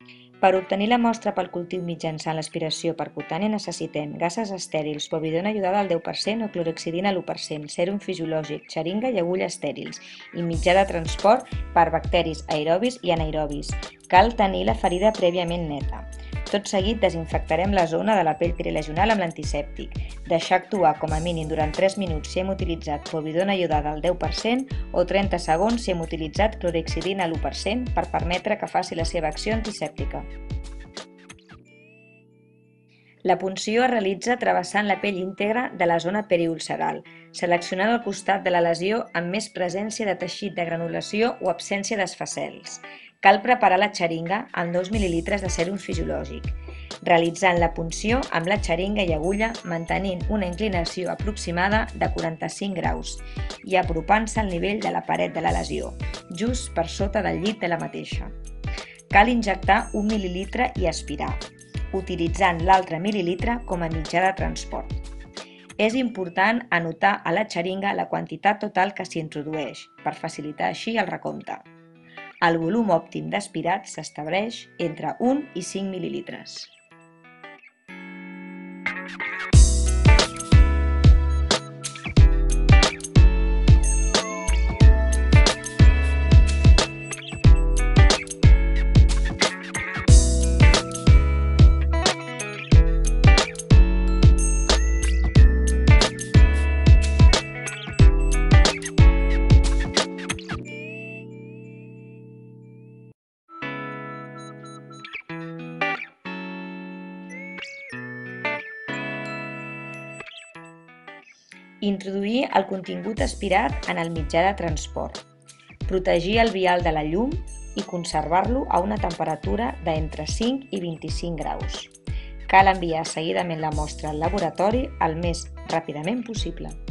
Per obtenir la mostra pel cultiu mitjançant l'aspiració percutània necessitem gases estèrils, povidona iodada al 10% o clorhexidina a l'1%, sèrum fisiològic, xeringa i agulla estèrils i mitjà de transport per bacteris aerobis i anaerobis. Cal tenir la ferida prèviament neta. Tot seguit desinfectarem la zona de la pell perilegional amb l'antisèptic. Deixar actuar com a mínim durant 3 minuts si hem utilitzat povidona iodada al 10% o 30 segons si hem utilitzat clorhexidina a l'1% per permetre que faci la seva acció antisèptica. La punció es realitza travessant la pell íntegra de la zona periulceral, seleccionant el costat de la lesió amb més presència de teixit de granulació o absència d'esfacels. Cal preparar la xeringa amb 2 ml de sèrum fisiològic, realitzant la punció amb la xeringa i agulla mantenint una inclinació aproximada de 45 graus i apropant-se al nivell de la paret de la lesió, just per sota del llit de la mateixa. Cal injectar 1 ml i aspirar, utilitzant l'altre mil·lilitre com a mitjà de transport. És important anotar a la xeringa la quantitat total que s'hi introdueix, per facilitar així el recompte. El volum òptim d'aspirat s'estableix entre 1 i 5 mil·lilitres. Introduir el contingut aspirat en el mitjà de transport. Protegir el vial de la llum i conservar-lo a una temperatura d'entre 5 i 25 graus. Cal enviar seguidament la mostra al laboratori el més ràpidament possible.